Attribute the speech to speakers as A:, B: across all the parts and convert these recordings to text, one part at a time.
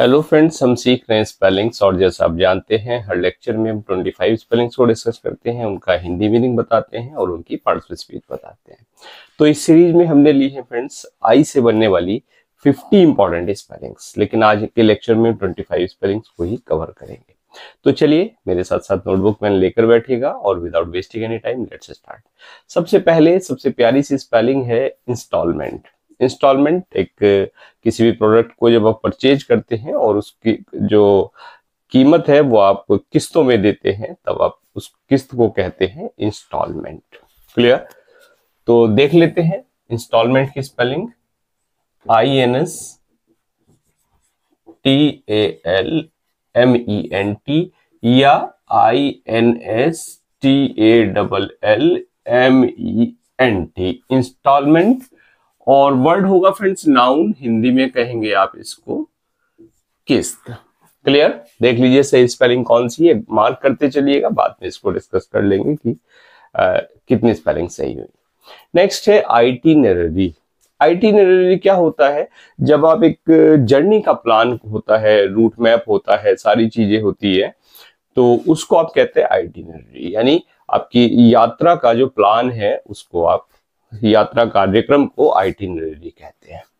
A: Hello friends, हम सीख रहे हैं स्पेलिंग्स और जैसा आप जानते हैं हर लेक्चर में हम 25 स्पेलिंग्स को डिस्कस करते हैं, उनका हिंदी मीनिंग बताते हैं और उनकी पार्ट्स स्पीच बताते हैं। तो इस सीरीज में हमने ली है फ्रेंड्स आई से बनने वाली 50 इंपॉर्टेंट स्पेलिंग्स, लेकिन आज के लेक्चर में 25 स्पेलिंग्स को ही कवर करेंगे। तो चलिए मेरे साथ साथ नोटबुक पेन लेकर बैठिएगा और without wasting any time let's start. सबसे पहले सबसे प्यारी सी स्पेलिंग है इंस्टॉलमेंट। इंस्टॉलमेंट एक किसी भी प्रोडक्ट को जब आप परचेज करते हैं और उसकी जो कीमत है वो आप किस्तों में देते हैं, तब आप उस किस्त को कहते हैं इंस्टॉलमेंट। क्लियर? तो देख लेते हैं इंस्टॉलमेंट की स्पेलिंग। INSTALMENT या INSTALLMENT इंस्टॉलमेंट। और वर्ड होगा फ्रेंड्स नाउन, हिंदी में कहेंगे आप इसको किस्त। क्लियर? देख लीजिए सही स्पेलिंग कौन सी है, मार्क करते चलिएगा, बाद में इसको डिस्कस कर लेंगे कि कितनी स्पेलिंग सही हुई। नेक्स्ट है आइटिनरी। आइटिनरी क्या होता है? जब आप एक जर्नी का प्लान होता है, रूट मैप होता है, सारी चीजें होती है, तो उसको आप कहते हैं आइटिनरी। यानी आपकी यात्रा का जो प्लान है उसको आप, यात्रा कार्यक्रम को आइटिनरी कहते हैं।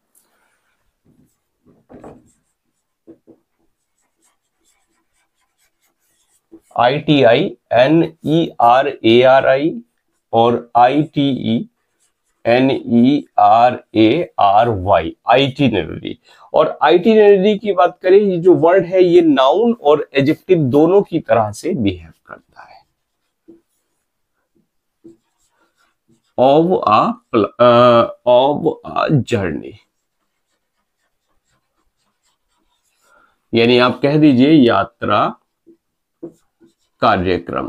A: ITINERARI और ITENERARY आइटिनरी। और आइटिनरी की बात करें, ये जो वर्ड है ये नाउन और एडजेक्टिव दोनों की तरह से बिहेव करता है। of a journey, यानी आप कह दीजिए यात्रा कार्यक्रम,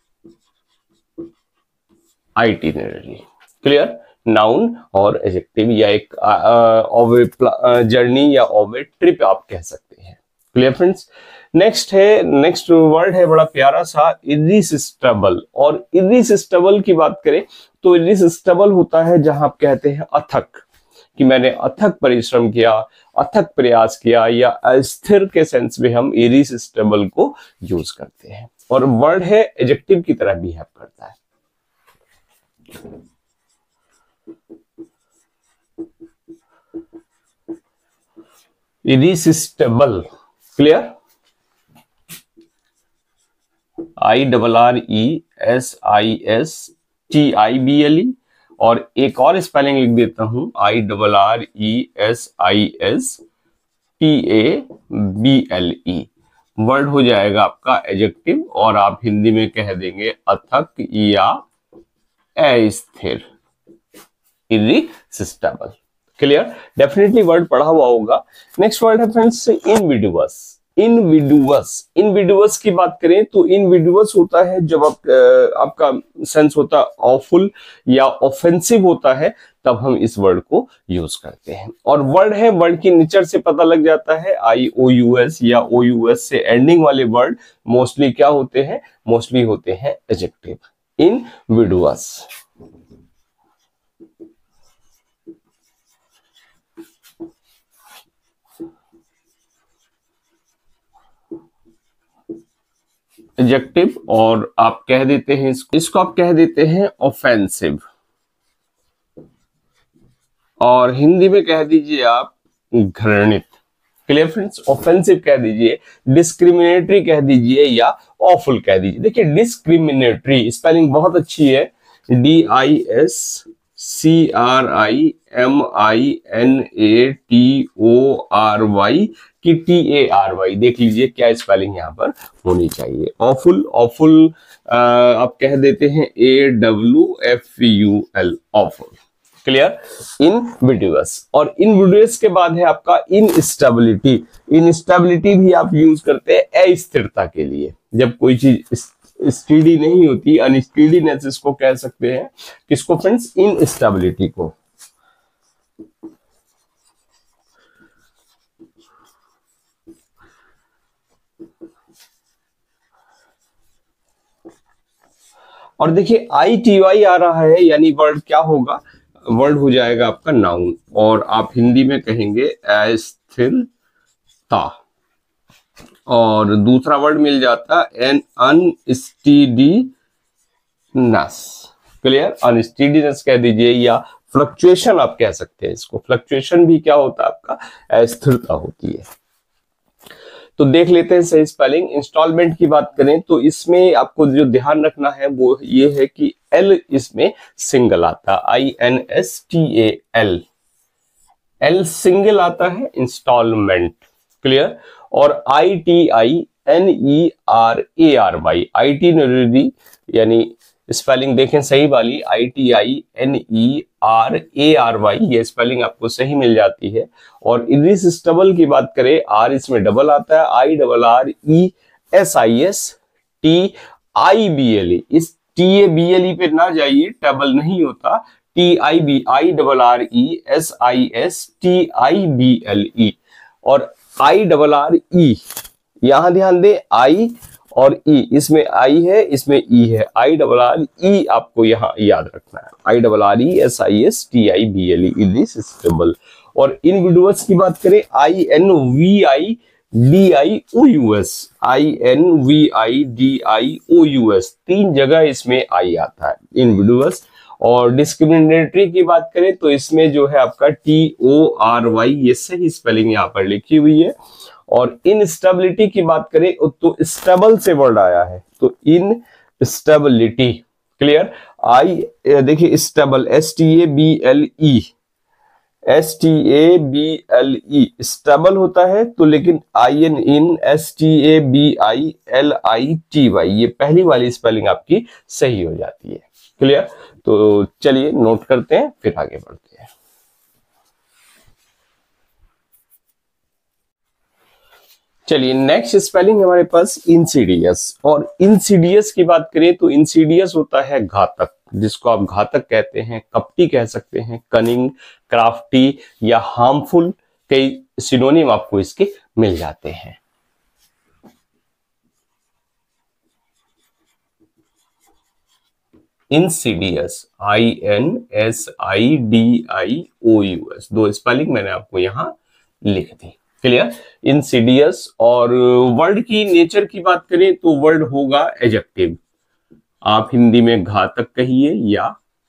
A: आइटिनरी। क्लियर? नाउन और एडजेक्टिव या एक ऑफ ए जर्नी या ऑफ ए ट्रिप आप कह सकते हैं। Clear friends? नेक्स्ट वर्ड है बड़ा प्यारा सा, इरिसिस्टिबल। और इरिसिस्टिबल की बात करें तो इरिसिस्टिबल होता है जहां आप कहते हैं अथक, कि मैंने अथक परिश्रम किया, अथक प्रयास किया, या अस्थिर के सेंस में हम इरिसिस्टिबल को यूज करते हैं। और वर्ड है एडजेक्टिव की तरह बिहेव करता है। इरिसिस्टिबल। क्लियर? IRRESISTIBLE। और एक और स्पेलिंग लिख देता हूं, IRRESISTABLE। वर्ड हो जाएगा आपका एडजेक्टिव और आप हिंदी में कह देंगे अथक या अस्थिर, इरिसिस्टिबल। क्लियर? डेफिनेटली वर्ड पढ़ा हुआ होगा। नेक्स्ट वर्ड है फ्रेंड्स इनविडिवस। इनविडिवस की बात करें तो इनविडिवस होता है जब आपका सेंस होता है ऑफुल या ऑफेंसिव होता है, तब हम इस वर्ड को यूज करते हैं। और वर्ड है, वर्ड की नेचर से पता लग जाता है, IOUS या OUS से एंडिंग वाले वर्ड मोस्टली क्या होते हैं? मोस्टली होते हैं एडजेक्टिव। इनविडिवस। एडजेक्टिव। और आप कह देते हैं इसको आप कह देते हैं ऑफेंसिव, और हिंदी में कह दीजिए आप घृणित। Clear friends? ऑफेंसिव कह दीजिए, डिस्क्रिमिनेटरी कह दीजिए, या ऑफुल कह दीजिए। देखिए डिस्क्रिमिनेटरी स्पेलिंग बहुत अच्छी है, DISCRIMINATORY की TARY। देख लीजिए क्या स्पेलिंग यहाँ पर होनी चाहिए। ऑफुल आप कह देते हैं AWFUL, ऑफुल। क्लियर? इनविडिवस। और इनविडिवस के बाद है आपका इनस्टेबिलिटी। इनस्टेबिलिटी भी आप यूज करते हैं अस्थिरता के लिए, जब कोई चीज स्टेडी नहीं होती, अनस्टेडीनेस इसको कह सकते हैं। किसको फ्रेंड्स? इनस्टेबिलिटी को। और देखिए ITY आ रहा है, यानी वर्ड क्या होगा? वर्ड हो जाएगा आपका नाउन, और आप हिंदी में कहेंगे अस्थिरता। और दूसरा वर्ड मिल जाता एन अनस्टीडीनेस। क्लियर, अनस्टीडीनेस कह दीजिए या फ्लक्चुएशन आप कह सकते हैं इसको। फ्लक्चुएशन भी क्या होता है आपका, अस्थिरता होती है। तो देख लेते हैं सही स्पेलिंग। इंस्टॉलमेंट की बात करें तो इसमें आपको जो ध्यान रखना है वो ये है कि एल इसमें सिंगल आता है, INSTAL, एल सिंगल आता है इंस्टॉलमेंट। क्लियर, और ITINERARY, ITINERARY यानी स्पेलिंग देखें सही वाली, ITINERARY, ये स्पेलिंग आपको सही मिल जाती है। और इरिसिस्टिबल की बात करें, आर इसमें डबल आता है, IRRESISTIBLE। इस TABLE पे ना जाइए, डबल नहीं होता, IRRESISTIBLE। और IRRE, यहां ध्यान दें, आई और ई, इसमें आई है इसमें ई है, IRRE आपको यहां याद रखना है, IRRESISTIBLE, इरिसिस्टिबल। और इनविडुअस की बात करें, INVIDIOUS, 3 जगह इसमें आई आता है, इनविडुअस। और डिस्क्रिमिनेटरी की बात करें तो इसमें जो है आपका TORY, ये सही स्पेलिंग यहाँ पर लिखी हुई है। और इनस्टेबिलिटी की बात करें तो स्टेबल से वर्ड आया है, तो इनस्टेबिलिटी। क्लियर, देखिए स्टेबल, STABLE स्टेबल होता है, तो लेकिन INSTABILITY, ये पहली वाली स्पेलिंग आपकी सही हो जाती है। क्लियर, तो चलिए नोट करते हैं फिर आगे बढ़ते हैं। चलिए नेक्स्ट स्पेलिंग हमारे पास इंसीडियस। और इंसीडियस की बात करें तो इंसीडियस होता है घातक, जिसको आप घातक कहते हैं, कपटी कह सकते हैं, कनिंग, क्राफ्टी या हार्मफुल, कई सिनोनिम आपको इसके मिल जाते हैं। इंसीडियस, INSIDIOUS, 2 स्पेलिंग मैंने आपको यहां लिख दी। Clear, insidious. और वर्ड की नेचर की बात करें तो वर्ड होगा एडजेक्टिव, आप हिंदी में घातक कहिए या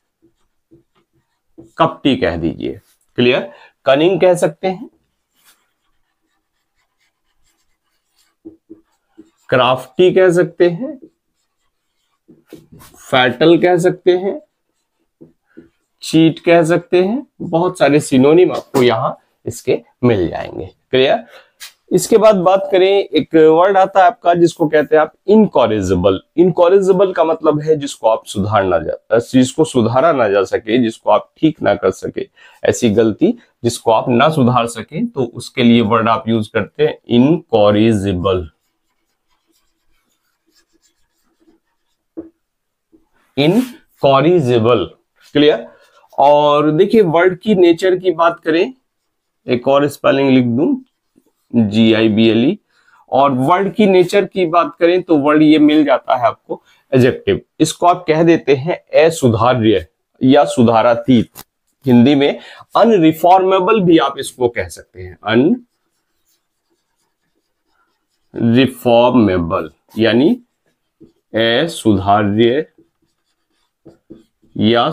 A: कपटी कह दीजिए। क्लियर, कनिंग कह सकते हैं, क्राफ्टी कह सकते हैं, फैटल कह सकते हैं, चीट कह सकते हैं, बहुत सारे सिनोनिम आपको यहां इसके मिल जाएंगे। क्लियर, इसके बाद बात करें, एक वर्ड आता है आपका जिसको कहते हैं आप इनकॉरिजिबल। इनकॉरिजिबल का मतलब है जिसको आप जिसको सुधारा ना जा सके, जिसको आप ठीक ना कर सके, ऐसी गलती जिसको आप ना सुधार सके, तो उसके लिए वर्ड आप यूज करते हैं इनकॉरिजिबल। इनकॉरिजिबल। क्लियर, और देखिए वर्ड की नेचर की बात करें, एक और स्पेलिंग लिख दूं, GIBLE। और वर्ड की नेचर की बात करें तो वर्ड ये मिल जाता है आपको एडजेक्टिव, इसको आप कह देते हैं असुधार्य या सुधारातीत, हिंदी में अनरिफॉर्मेबल भी आप इसको कह सकते हैं, अनरिफॉर्मेबल यानी असुधार्य या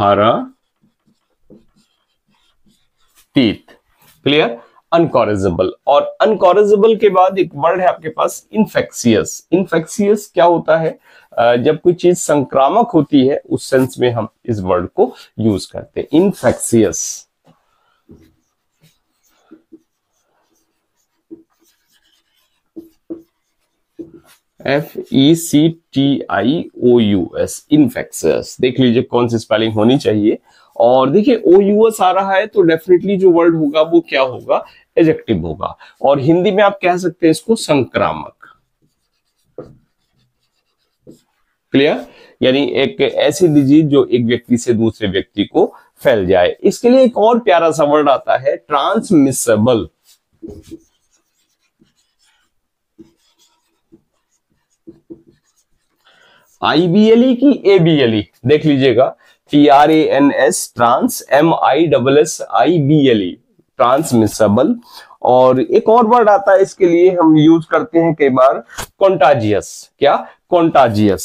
A: सुधारातीत। क्लियर, अनकॉरिजिबल। और अनकॉरिजिबल के बाद एक वर्ड है आपके पास इन्फेक्शियस। इन्फेक्शियस क्या होता है, जब कोई चीज संक्रामक होती है उस सेंस में हम इस वर्ड को यूज करते हैं, इन्फेक्शियस। FECTIOUS, infectious. देख लीजिए कौन सी स्पेलिंग होनी चाहिए। और देखिए OUS आ रहा है तो डेफिनेटली जो वर्ड होगा वो क्या होगा, एडजेक्टिव होगा। और हिंदी में आप कह सकते हैं इसको संक्रामक। क्लियर, यानी एक ऐसी डिजीज जो एक व्यक्ति से दूसरे व्यक्ति को फैल जाए। इसके लिए एक और प्यारा सा वर्ड आता है ट्रांसमिसेबल। IBLE की ABLE देख लीजिएगा, TRANS, ट्रांस, MISSIBLE, ट्रांसमिसेबल। और एक और वर्ड आता है इसके लिए, हम यूज करते हैं कई बार, कॉन्टाजियस। क्या? कॉन्टाजियस।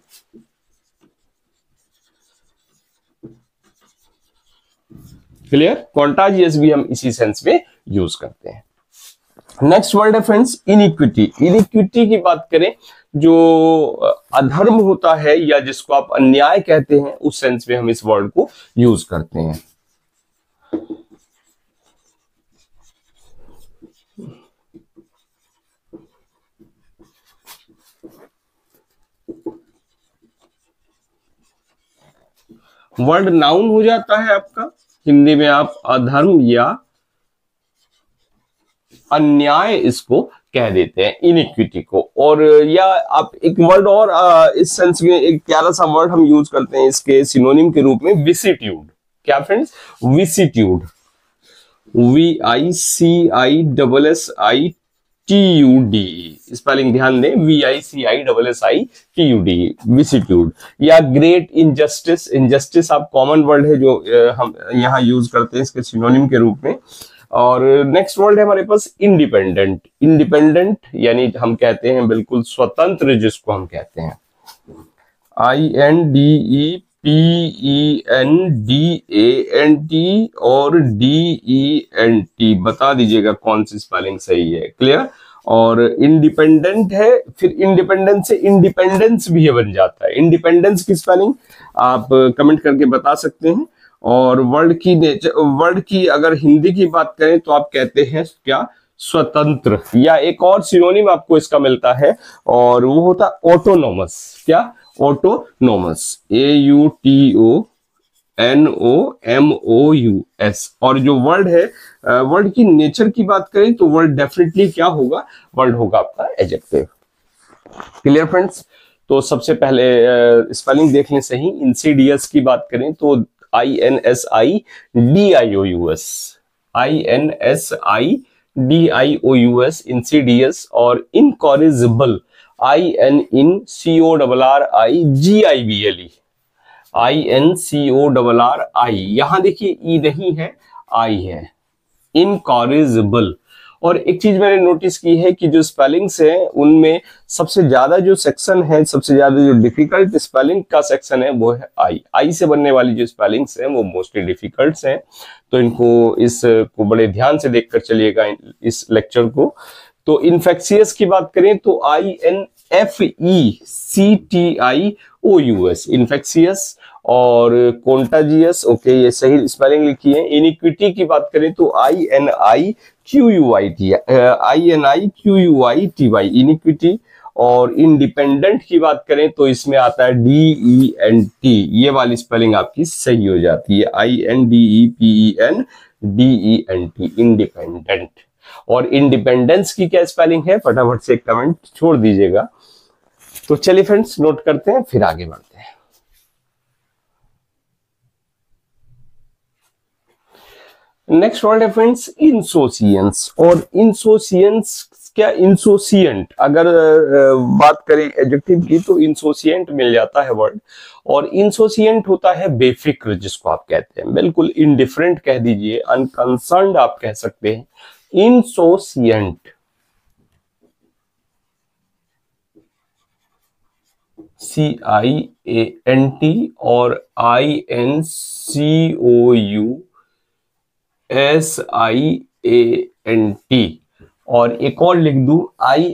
A: क्लियर? कॉन्टाजियस भी हम इसी सेंस में यूज करते हैं। नेक्स्ट वर्ड है फ्रेंड्स इनिक्विटी। इनिक्विटी की बात करें, जो अधर्म होता है या जिसको आप अन्याय कहते हैं, उस सेंस में हम इस वर्ड को यूज करते हैं। वर्ड नाउन हो जाता है आपका, हिंदी में आप अधर्म या अन्याय इसको कह देते हैं, इनिक्विटी को। और या आप एक वर्ड और इस सेंस में एक प्यारा सा वर्ड हम यूज करते हैं इसके सिनोनिम के रूप में, विसिट्यूड। क्या फ्रेंड्स? विसिट्यूड। VICISSITUD, स्पेलिंग ध्यान दें, VICISSITUD, विसिट्यूड। या ग्रेट इनजस्टिस। इनजस्टिस आप कॉमन वर्ड है जो हम यहाँ यूज करते हैं इसके सिनोनिम के रूप में। और नेक्स्ट वर्ड है हमारे पास इंडिपेंडेंट। इंडिपेंडेंट यानी हम कहते हैं बिल्कुल स्वतंत्र, जिसको हम कहते हैं INDEPENDANT और DENT। बता दीजिएगा कौन सी स्पेलिंग सही है। क्लियर? और इंडिपेंडेंट है, फिर इंडिपेंडेंस से इंडिपेंडेंस भी बन जाता है। इंडिपेंडेंस की स्पेलिंग आप कमेंट करके बता सकते हैं। और वर्ड की अगर हिंदी की बात करें तो आप कहते हैं क्या? स्वतंत्र। या एक और सिनोनिम आपको इसका मिलता है और वो होता है ऑटोनोमस। क्या? ऑटोनोमस। AUTONOMOUS। और जो वर्ड है, वर्ड की नेचर की बात करें तो वर्ड डेफिनेटली क्या होगा? वर्ड होगा आपका एडजेक्टिव। Clear friends? तो सबसे पहले स्पेलिंग देख लें सही। इंसीडियस की बात करें तो INSIDIOUS, INSIDIOUS, इंसीडियस। और इनकॉरिजिबल, INCORRIGIBLE, INCORRI। यहां देखिए ई नहीं है, आई है, इनकॉरिजिबल। और एक चीज मैंने नोटिस की है कि जो स्पेलिंग्स है उनमें सबसे ज्यादा जो सेक्शन है, सबसे ज्यादा जो डिफिकल्ट स्पेलिंग का सेक्शन है वो है आई से बनने वाली जो स्पेलिंग्स हैं वो मोस्टली डिफिकल्ट हैं। तो इनको इसको बड़े ध्यान से देखकर चलिएगा इस लेक्चर को। तो इन्फेक्शियस की बात करें तो INFECTIOUS, इन्फेक्शियस। और कॉन्टाजियस, ओके, ये सही स्पेलिंग लिखी है। इनिक्विटी की बात करें तो INIQUITY, इनिक्विटी। और इंडिपेंडेंट की बात करें तो इसमें आता है DENT, ये वाली स्पेलिंग आपकी सही हो जाती है, INDEPENDENT, इंडिपेंडेंट। और इंडिपेंडेंस की क्या स्पेलिंग है? फटाफट से कमेंट छोड़ दीजिएगा। तो चलिए फ्रेंड्स नोट करते हैं, फिर आगे बढ़ते हैं। नेक्स्ट वर्ड है फ्रेंड्स इंसोसिएंस। और इंसोसिएंस क्या? इंसोसिएंट अगर बात करें एडजेक्टिव की तो इंसोसिएंट मिल जाता है वर्ड। और इंसोसिएंट होता है बेफिक्र, जिसको आप कहते हैं, बिल्कुल इंडिफरेंट कह दीजिए, अनकंसर्न्ड आप कह सकते हैं, इंसोसिएंट। CIANT और INCOUSIANT। और एक और लिख दूं,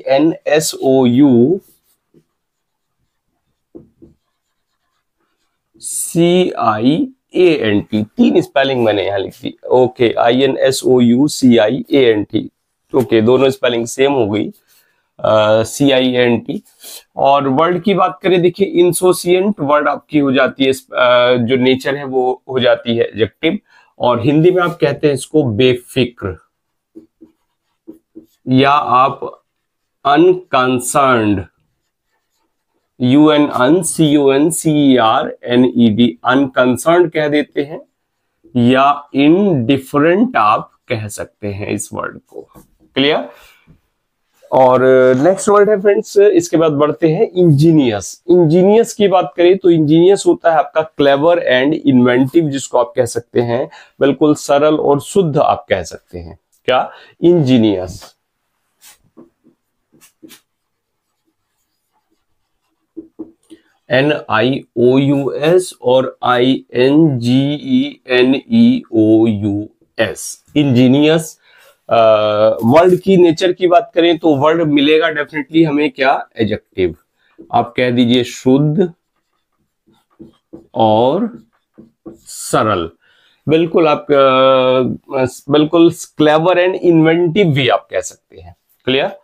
A: INSOUCIANT। तीन स्पेलिंग मैंने यहां लिख दी। Okay, INSOUCIANT। ओके, दोनों स्पेलिंग सेम हो गई, CIANT। और वर्ड की बात करें, देखिए इंसोसिएंट वर्ड आपकी हो जाती है, जो नेचर है वो हो जाती है एडजेक्टिव। और हिंदी में आप कहते हैं इसको बेफिक्र, या आप अनकंसर्न्ड, UNCONCERNED, अनकंसर्न्ड कह देते हैं, या इनडिफरेंट आप कह सकते हैं इस वर्ड को। क्लियर? और नेक्स्ट वर्ड है फ्रेंड्स, इसके बाद बढ़ते हैं इंजीनियस। इंजीनियस की बात करें तो इंजीनियस होता है आपका क्लेवर एंड इन्वेंटिव, जिसको आप कह सकते हैं बिल्कुल सरल और शुद्ध आप कह सकते हैं। क्या? इंजीनियस। NIOUS और INGENEOUS, इंजीनियस। वर्ड की नेचर की बात करें तो वर्ड मिलेगा डेफिनेटली हमें क्या? एडजेक्टिव। आप कह दीजिए शुद्ध और सरल। बिल्कुल आप बिल्कुल क्लेवर एंड इन्वेंटिव भी आप कह सकते हैं। क्लियर?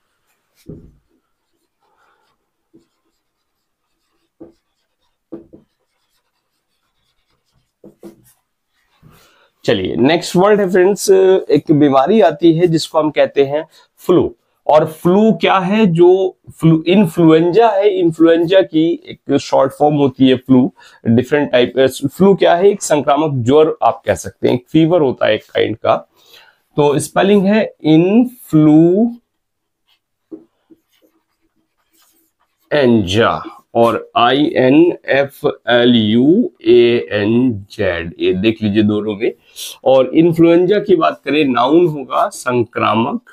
A: चलिए नेक्स्ट वर्ड है फ्रेंड्स, एक बीमारी आती है जिसको हम कहते हैं फ्लू। और फ्लू क्या है? जो फ्लू इन्फ्लुएंजा है, इन्फ्लुएंजा की एक शॉर्ट फॉर्म होती है फ्लू। डिफरेंट टाइप फ्लू क्या है? एक संक्रामक ज्वर आप कह सकते हैं, एक फीवर होता है एक काइंड का। तो स्पेलिंग है इन्फ्लुएंजा और INFLUANZ, ये देख लीजिए दोनों में। और इन्फ्लुएंजा की बात करें, नाउन होगा संक्रामक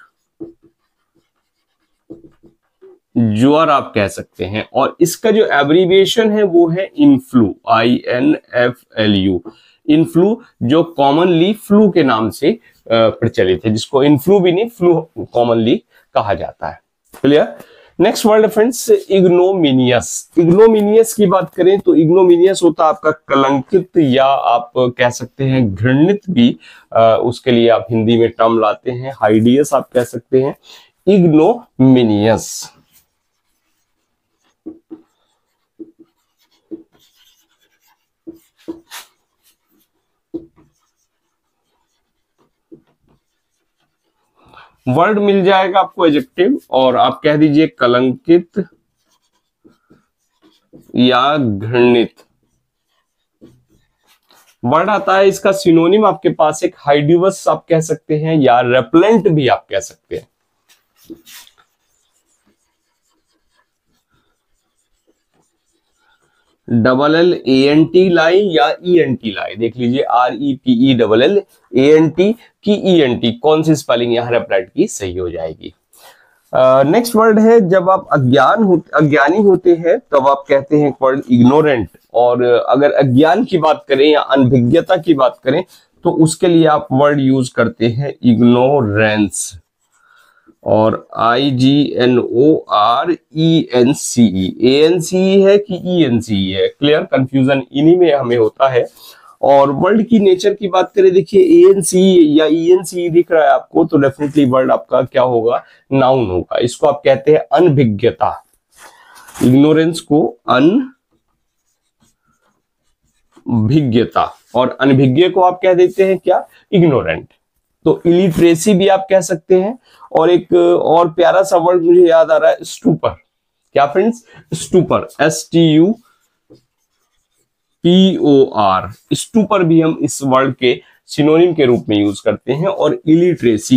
A: ज्वर आप कह सकते हैं। और इसका जो एब्रीविएशन है वो है इन्फ्लू, INFLU। इन्फ्लू जो कॉमनली फ्लू के नाम से प्रचलित है, जिसको इन्फ्लू भी नहीं, फ्लू कॉमनली कहा जाता है। Clear? Next word friends, ignominious. Ignominious की बात करें तो इग्नोमिनियस होता है आपका कलंकित, या आप कह सकते हैं घृणित भी। उसके लिए आप हिंदी में टर्म लाते हैं, हाइडियस आप कह सकते हैं। इग्नोमिनियस। वर्ड मिल जाएगा आपको एडजेक्टिव, और आप कह दीजिए कलंकित या घृणित। वर्ड आता है इसका सिनोनिम आपके पास एक हाइडिवस आप कह सकते हैं, या रेपलेंट भी आप कह सकते हैं। LLANT लाई या ENT लाई, देख लीजिए REPELLANT की ENT, कौन सी स्पेलिंग यहाँ रेपलेंट की सही हो जाएगी। नेक्स्ट वर्ड है, जब आप अज्ञानी होते हैं तब आप कहते हैं वर्ड इग्नोरेंट। और अगर अज्ञान की बात करें या अनभिज्ञता की बात करें तो उसके लिए आप वर्ड यूज करते हैं इग्नोरेंस, और IGNORENCE। ANCE है कि ENCE है? क्लियर? कंफ्यूजन इन्हीं में हमें होता है। और वर्ड की नेचर की बात करें, देखिए ANCE या ENCE दिख रहा है आपको, तो डेफिनेटली वर्ड आपका क्या होगा? नाउन होगा। इसको आप कहते हैं अनभिज्ञता। इग्नोरेंस को अनभिज्ञता, और अनभिज्ञ को आप कह देते हैं क्या? इग्नोरेंट। तो इलिटरेसी भी आप कह सकते हैं। और एक और प्यारा सा वर्ड मुझे याद आ रहा है, स्टूपर। क्या फ्रेंड्स? Stupor, STUPOR। स्टूपर भी हम इस वर्ड के सिनोनिम के रूप में यूज करते हैं। और इलिटरेसी,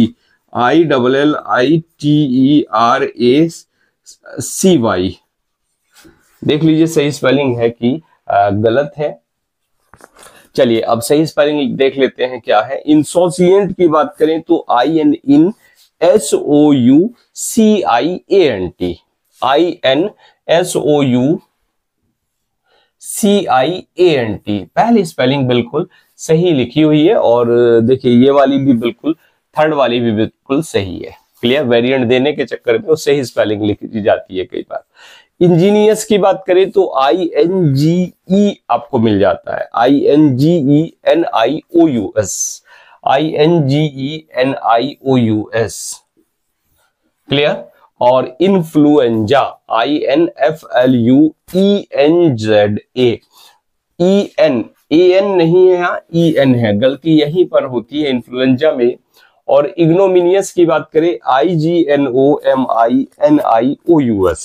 A: ILLITERACY। देख लीजिए सही स्पेलिंग है कि गलत है। चलिए अब सही स्पेलिंग देख लेते हैं क्या है। इंसोसिएंट की बात करें तो INSOUCIANT, INSOUCIANT, पहली स्पेलिंग बिल्कुल सही लिखी हुई है। और देखिए ये वाली भी बिल्कुल, थर्ड वाली भी बिल्कुल सही है। क्लियर? वेरिएंट देने के चक्कर में वो सही स्पेलिंग लिखी जाती है कई बार। इंजीनियस की बात करें तो INGE आपको मिल जाता है, INGENIOUS, INGENIOUS। क्लियर? और इन्फ्लुएंजा, INFLUENZA। EN नहीं है यहाँ, EN है, गलती यहीं पर होती है इन्फ्लुएंजा में। और इग्नोमिनियस की बात करें IGNOMINIOUS,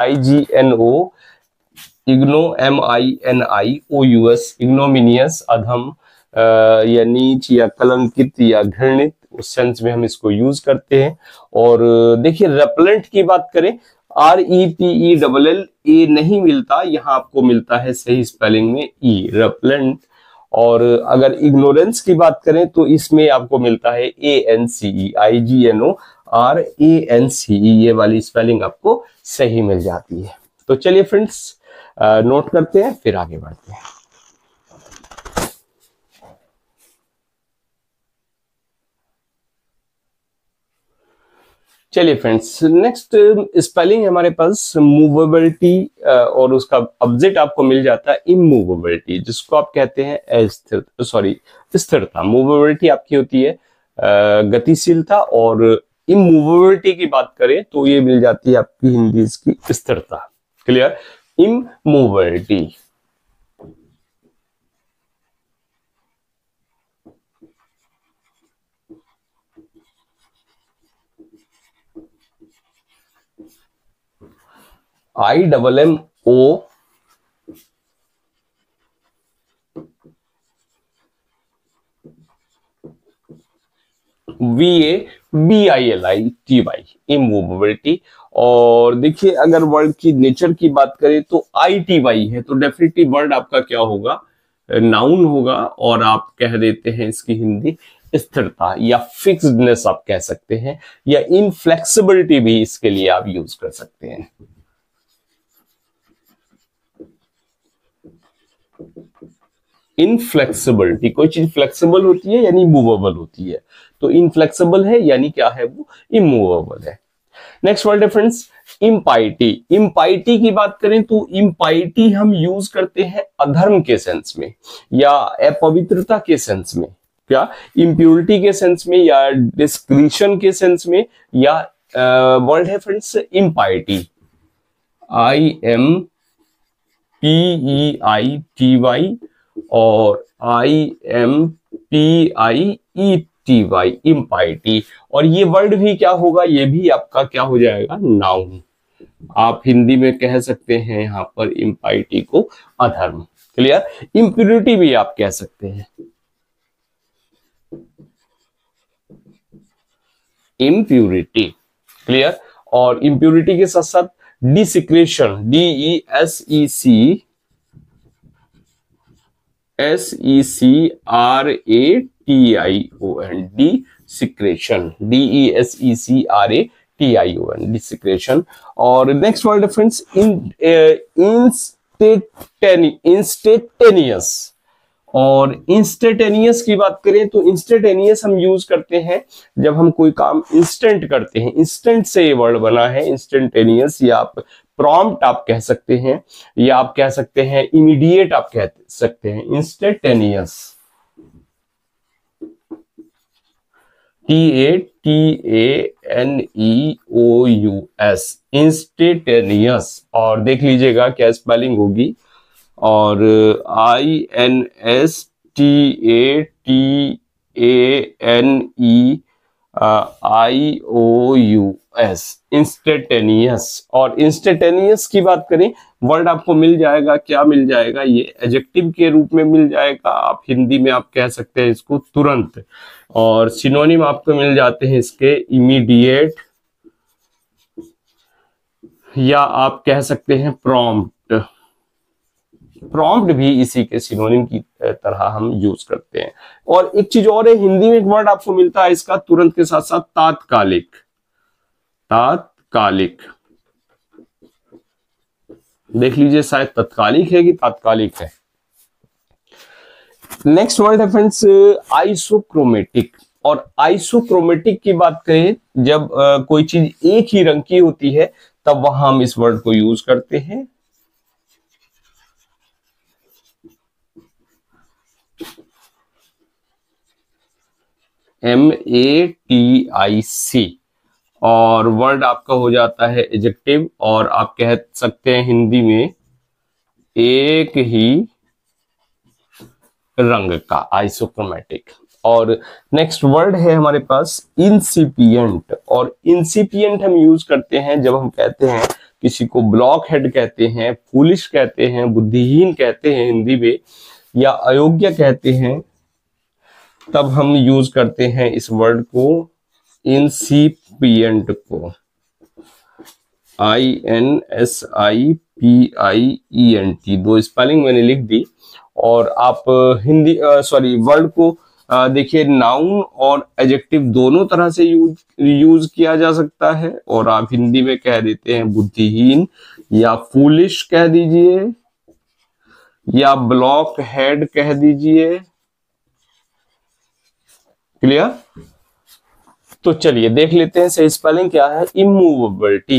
A: IGNOMINIOUS। इग्नोमिनियस अधम या नीच या कलंकित या घृणित, उस सेंस में हम इसको यूज करते हैं। और देखिए रेपलेंट की बात करें, REPELLA नहीं मिलता, यहाँ आपको मिलता है सही स्पेलिंग में E, रेपलेंट। और अगर इग्नोरेंस की बात करें तो इसमें आपको मिलता है ANCE, ये वाली स्पेलिंग आपको सही मिल जाती है। तो चलिए फ्रेंड्स नोट करते हैं, फिर आगे बढ़ते हैं। चलिए फ्रेंड्स, नेक्स्ट स्पेलिंग हमारे पास मूवेबिलिटी, और उसका ऑब्जेक्ट आपको मिल जाता है इमूवेबिलिटी, जिसको आप कहते हैं स्थिरता। मूवेबिलिटी आपकी होती है गतिशीलता, और इमूवेबिलिटी की बात करें तो ये मिल जाती है आपकी हिंदी इसकी स्थिरता। Clear? Immovability. IMMO VABILITY, immovability. और देखिए अगर वर्ड की नेचर की बात करें तो ITY है, तो डेफिनेटली वर्ड आपका क्या होगा? नाउन होगा, और आप कह देते हैं इसकी हिंदी स्थिरता या फिक्स्डनेस आप कह सकते हैं, या इनफ्लेक्सिबिलिटी भी इसके लिए आप यूज कर सकते हैं। इनफ्लेक्सिबिलिटी, कोई चीज फ्लेक्सिबल होती है यानी मूवेबल होती है, तो इनफ्लेक्सिबल है यानी क्या है? वो इमूवेबल है। नेक्स्ट वर्ड है फ्रेंड्स इम्पाइटी। इम्पाइटी की बात करें तो इम्पाइटी हम यूज करते हैं अधर्म के सेंस में, या अपवित्रता के सेंस में, क्या इम्प्योरिटी के सेंस में, या डिस्क्रिशन के सेंस में, या वर्ड है फ्रेंड्स इम्पाइटी, IMPEITY और IMPIETY, इम्पाइटी। और ये वर्ड भी क्या होगा? ये भी आपका क्या हो जाएगा? नाउन। आप हिंदी में कह सकते हैं यहां पर इम्पाइटी को अधर्म। क्लियर? इम्प्यूरिटी भी आप कह सकते हैं, इम्प्यूरिटी। क्लियर? और इम्प्यूरिटी के साथ साथ डिसेक्रेशन, DESECRATION, DESECRATION, डिसेक्रेशन। और नेक्स्ट वर्ड फ्रेंड्स इंस्टेंटेनियस। और इंस्टेंटेनियस की बात करें तो इंस्टेंटेनियस हम यूज करते हैं जब हम कोई काम इंस्टेंट करते हैं। इंस्टेंट से ये वर्ड बना है इंस्टेंटेनियस, या आप प्रॉम्प्ट आप कह सकते हैं, या आप कह सकते हैं इमीडिएट आप कह सकते हैं। Instantaneous, TATANEOUS, instantaneous. और देख लीजिएगा क्या स्पेलिंग होगी, और INSTATANEIOUS, इंस्टेंटेनियस। और इंस्टेंटेनियस की बात करें, वर्ड आपको मिल जाएगा, क्या मिल जाएगा? ये एडजेक्टिव के रूप में मिल जाएगा। आप हिंदी में आप कह सकते हैं इसको तुरंत, और सिनोनिम आपको मिल जाते हैं इसके इमीडिएट, या आप कह सकते हैं प्रॉम्प्ट। प्रॉम्प्ट भी इसी के सिनोनिम की तरह हम यूज करते हैं। और एक चीज और है, हिंदी में एक वर्ड आपको मिलता है इसका तुरंत के साथ साथ, तात्कालिक। तात्कालिक, देख लीजिए शायद तत्कालिक है कि तात्कालिक है। नेक्स्ट वर्ड है फ्रेंड्स आइसोक्रोमेटिक। और आइसोक्रोमेटिक की बात करें, जब कोई चीज एक ही रंग की होती है तब वहां हम इस वर्ड को यूज करते हैं। MATIC। और वर्ड आपका हो जाता है एडजेक्टिव, और आप कह सकते हैं हिंदी में एक ही रंग का, आइसोक्रोमेटिक। और नेक्स्ट वर्ड है हमारे पास इंसिपिएंट। और इंसिपिएंट हम यूज करते हैं जब हम कहते हैं किसी को ब्लॉक हेड कहते हैं, फूलिश कहते हैं, बुद्धिहीन कहते हैं हिंदी में, या अयोग्य कहते हैं, तब हम यूज करते हैं इस वर्ड को, इंसिपिएंट को, INSIPIENT। दो स्पेलिंग मैंने लिख दी। और आप हिंदी सॉरी वर्ड को देखिए नाउन और एडजेक्टिव दोनों तरह से यूज किया जा सकता है। और आप हिंदी में कह देते हैं बुद्धिहीन या फूलिश कह दीजिए, या ब्लॉक हेड कह दीजिए। क्लियर? तो चलिए देख लेते हैं सही स्पेलिंग क्या है। इमूवेबिलिटी,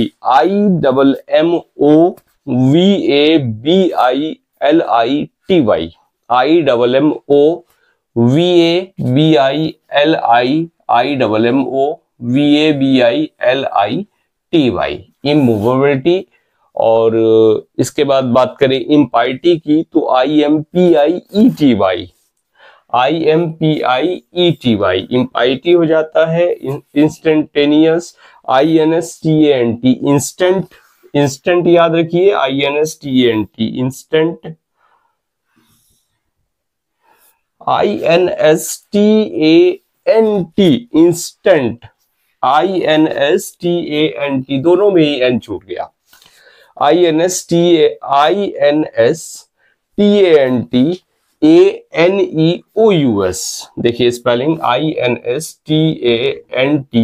A: IMMOVABILITY, IMMOVABILITY, इमूवेबिलिटी। और इसके बाद बात करें इम्पाइटी की तो IMPIETY, इम्पाइटी हो जाता है। इंस्टेंटेनियस, INSTANT, इंस्टेंट, इंस्टेंट याद रखिए, INSTANT, instant, INSTANT, instant, INSTANT, दोनों में ही एन छूट गया। INSTANT ANEOUS, देखिए स्पेलिंग INSTANT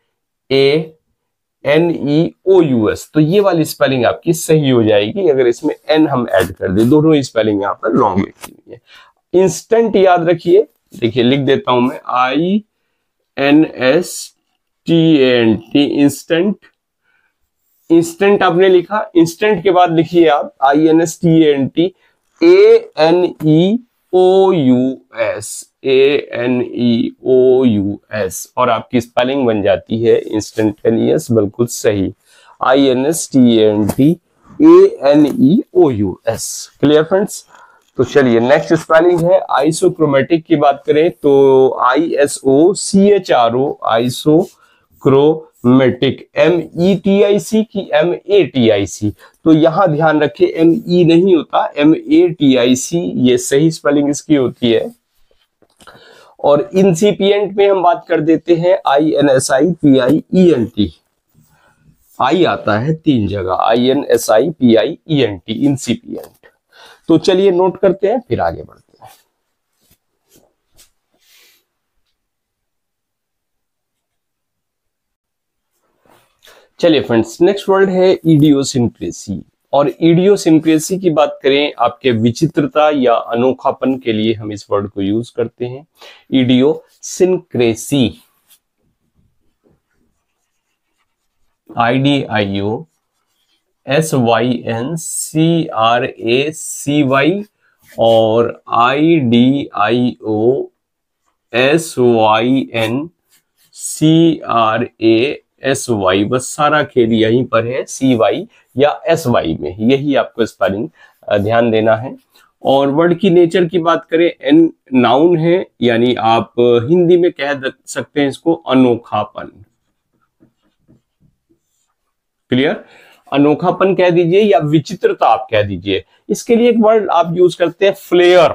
A: ANEOUS, तो ये वाली स्पेलिंग आपकी सही हो जाएगी अगर इसमें एन हम ऐड कर दें। दोनों ही स्पेलिंग यहाँ पर रॉन्ग लिखी हुई है। इंस्टेंट याद रखिए, देखिए लिख देता हूं मैं INSTANT, इंस्टेंट, इंस्टेंट आपने लिखा, इंस्टेंट के बाद लिखिए आप INSTANT ANEOUS, और आपकी स्पेलिंग बन जाती है इंस्टेंटेनियस, बिल्कुल सही, INSTANT ANEOUS। Clear friends? तो चलिए नेक्स्ट स्पेलिंग है आइसोक्रोमेटिक की बात करें तो ISOCHRO, आइसोक्रोमेटिक, METIC की MATIC, तो यहां ध्यान रखें ME नहीं होता, MATIC, ये सही स्पेलिंग इसकी होती है। और इंसिपिएंट में हम बात कर देते हैं INSIPIENT, आई आता है 3 जगह, INSIPIENT, इंसिपिएंट। तो चलिए नोट करते हैं फिर आगे बढ़ते हैं। चलिए फ्रेंड्स, नेक्स्ट वर्ड है इडियोसिंक्रेसी। और इडियोसिंक्रेसी की बात करें, आपके विचित्रता या अनोखापन के लिए हम इस वर्ड को यूज करते हैं, इडियोसिंक्रेसी, IDIOSYNCRACY और IDIOSYNCRASY, बस सारा खेल यहीं पर है, CY या SY में, यही आपको स्पेलिंग ध्यान देना है। और वर्ड की नेचर की बात करें, एन नाउन है, यानी आप हिंदी में कह सकते हैं इसको अनोखापन। क्लियर? अनोखापन कह दीजिए या विचित्रता आप कह दीजिए। इसके लिए एक वर्ड आप यूज करते हैं फ्लेयर,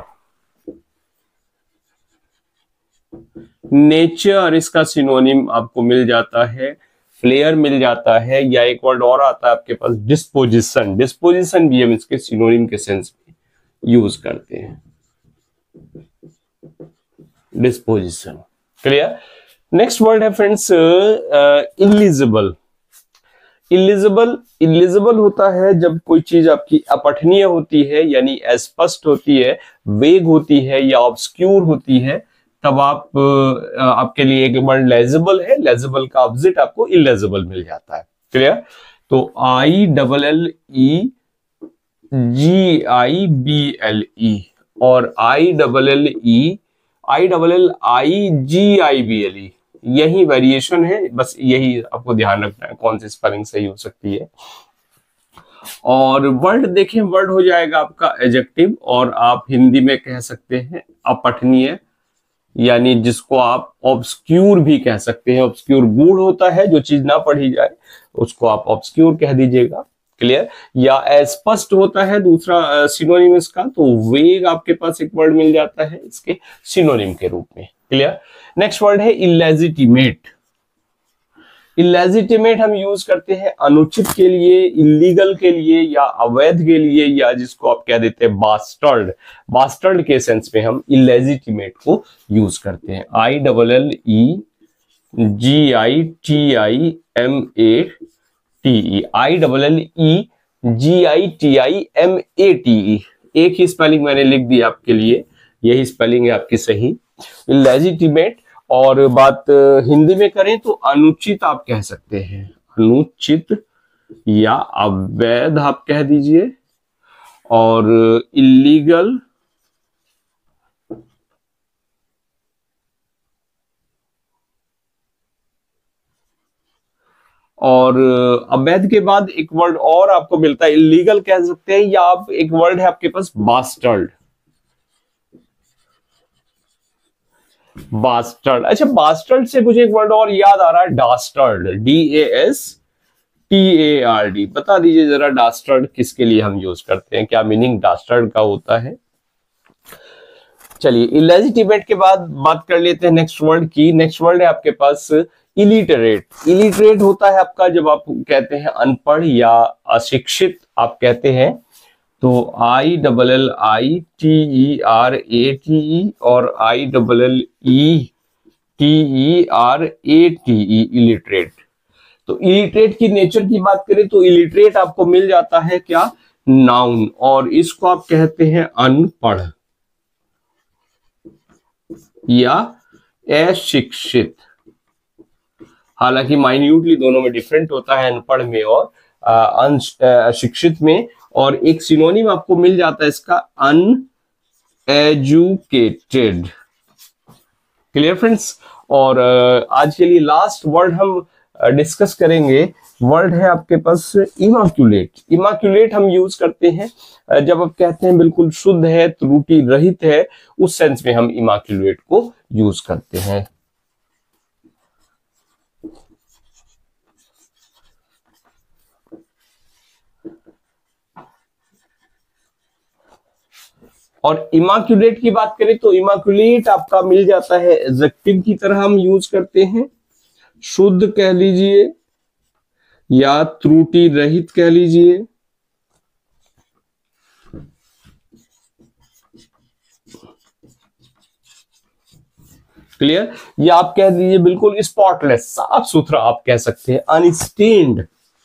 A: नेचर इसका सिनोनिम आपको मिल जाता है, फ्लेयर मिल जाता है, या एक वर्ड और आता है आपके पास डिस्पोजिशन, डिस्पोजिशन भी हम इसके सिनोनिम के सेंस में यूज करते हैं, डिस्पोजिशन। क्लियर? नेक्स्ट वर्ड है फ्रेंड्स इलिजिबल। इलिजिबल होता है जब कोई चीज आपकी अपठनीय होती है, यानी अस्पष्ट होती है, वेग होती है या ऑब्सक्यूर होती है, तब आप आपके लिए एक वर्ड लेजिबल है, लेजिबल का ऑपोजिट आपको इलिजिबल मिल जाता है। क्लियर? तो ILLEGIBLE और ILLIGIBLE, यही वेरिएशन है, बस यही आपको ध्यान रखना है कौन सी स्पेलिंग सही हो सकती है। और वर्ड देखें, वर्ड हो जाएगा आपका एडजेक्टिव, और आप हिंदी में कह सकते हैं अपठनीय, यानी जिसको आप ऑब्सक्यूर भी कह सकते हैं। ऑब्सक्यूर गूढ़ होता है, जो चीज ना पढ़ी जाए उसको आप ऑब्सक्यूर कह दीजिएगा। क्लियर? या अस्पष्ट होता है दूसरा सिनोनिम इसका, तो वेग आपके पास एक वर्ड मिल जाता है इसके सिनोनिम के रूप में। क्लियर? नेक्स्ट वर्ड है इलेजिटिमेट। इलेजिटिमेट हम यूज करते हैं अनुचित के लिए, इलीगल के लिए, या अवैध के लिए, या जिसको आप कह देते हैं बास्टर्ड। बास्टर्ड के सेंस में हम इलेजिटिमेट को यूज करते हैं। ILLEGITIMATE, ILLEGITIMATE, एक ही स्पेलिंग मैंने लिख दी आपके लिए, यही स्पेलिंग है आपकी सही, इलेजिटिमेट। और बात हिंदी में करें तो अनुचित आप कह सकते हैं, अनुचित या अवैध आप कह दीजिए, और इलीगल और अवैध के बाद एक वर्ड और आपको मिलता है, इलीगल कह सकते हैं, या आप एक वर्ड है आपके पास बास्टर्ड। बास्टर्ड, अच्छा बास्टर्ड से मुझे एक वर्ड और याद आ रहा है, डास्टर्ड, DASTARD। बता दीजिए जरा डास्टर्ड किसके लिए हम यूज करते हैं, क्या मीनिंग डास्टर्ड का होता है। चलिए इलेजिटिमेट के बाद बात कर लेते हैं नेक्स्ट वर्ड की। नेक्स्ट वर्ड है आपके पास इलिटरेट। इलिटरेट होता है आपका जब आप कहते हैं अनपढ़ या अशिक्षित आप कहते हैं, तो ILLITERATE और ILLETERATE, इलिटरेट। तो इलिटरेट की नेचर की बात करें तो इलिटरेट आपको मिल जाता है क्या, नाउन, और इसको आप कहते हैं अनपढ़ या अशिक्षित। हालांकि माइन्यूटली दोनों में डिफरेंट होता है, अनपढ़ में और अशिक्षित में, और एक सिनोनिम आपको मिल जाता है इसका, अनएजुकेटेड। Clear friends. और आज के लिए लास्ट वर्ड हम डिस्कस करेंगे, वर्ड है आपके पास इमाक्युलेट। इमाक्युलेट हम यूज करते हैं जब आप कहते हैं बिल्कुल शुद्ध है, त्रुटि रहित है, उस सेंस में हम इमाक्युलेट को यूज करते हैं। और इमाक्युलेट की बात करें तो इमाक्युलेट आपका मिल जाता है एडजेक्टिव की तरह हम यूज करते हैं, शुद्ध कह लीजिए या त्रुटि रहित कह लीजिए। क्लियर, या आप कह दीजिए बिल्कुल स्पॉटलेस, साफ सुथरा आप कह सकते हैं, अनस्टेन्ड।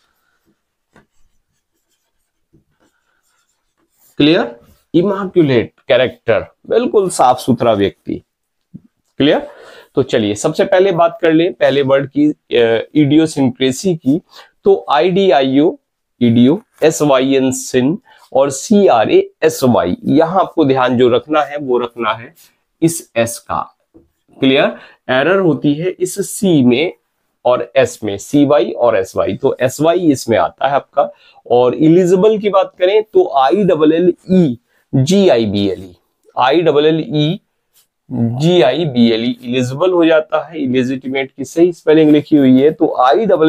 A: क्लियर, इमाक्युलेट कैरेक्टर, बिल्कुल साफ सुथरा व्यक्ति। क्लियर। तो चलिए सबसे पहले बात कर लें पहले वर्ड की, इडियोसिंक्रेसी की। तो IDIO इडियो, SYN सिन, और CRASY, यहां आपको ध्यान जो रखना है वो रखना है इस S का। क्लियर, एरर होती है इस C में और S में, CY और SY, तो SY इसमें आता है आपका। और इलिजिबल की बात करें तो ILLEGIBLE इलिजिबल हो जाता है। इलिजिटिमेट की सही स्पेलिंग लिखी हुई है, तो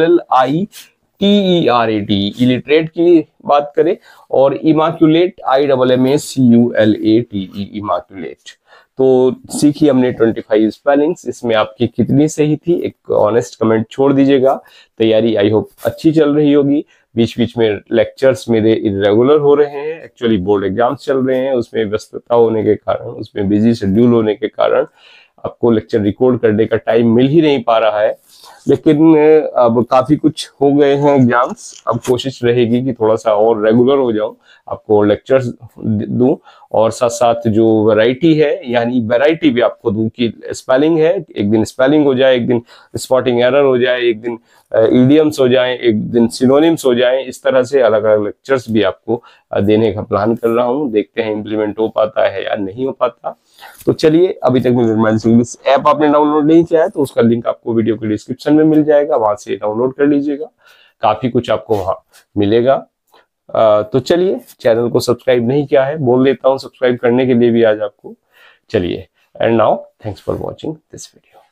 A: ILLITERAT इलिटरेट की बात करें, और इमाक्युलेट IMMACULATE इमाक्युलेट। तो सीखी हमने 25 स्पेलिंग्स, इसमें आपकी कितनी सही थी एक ऑनेस्ट कमेंट छोड़ दीजिएगा। तैयारी आई होप अच्छी चल रही होगी। बीच बीच में लेक्चर्स मेरे इरेगुलर हो रहे हैं, एक्चुअली बोर्ड एग्जाम्स चल रहे हैं, उसमें व्यस्तता होने के कारण, उसमें बिजी शेड्यूल होने के कारण आपको लेक्चर रिकॉर्ड करने का टाइम मिल ही नहीं पा रहा है। लेकिन अब काफी कुछ हो गए हैं एग्जाम्स, अब कोशिश रहेगी कि थोड़ा सा और रेगुलर हो जाऊं, आपको लेक्चर्स दूं, और साथ साथ जो वैरायटी है यानी वैरायटी भी आपको दूं कि स्पेलिंग है, एक दिन स्पेलिंग हो जाए, एक दिन स्पॉटिंग एरर हो जाए, एक दिन इडियम्स हो जाए, एक दिन सिनोनिम्स हो जाए, इस तरह से अलग अलग लेक्चर्स भी आपको देने का प्लान कर रहा हूं। देखते हैं इम्प्लीमेंट हो पाता है या नहीं हो पाता। तो चलिए, अभी तक इंग्लिश ऐप आपने डाउनलोड नहीं किया है तो उसका लिंक आपको वीडियो के डिस्क्रिप्शन में मिल जाएगा, वहां से डाउनलोड कर लीजिएगा, काफी कुछ आपको वहां मिलेगा। तो चलिए, चैनल को सब्सक्राइब नहीं किया है बोल देता हूं सब्सक्राइब करने के लिए भी आज आपको। चलिए, and now thanks for watching this video.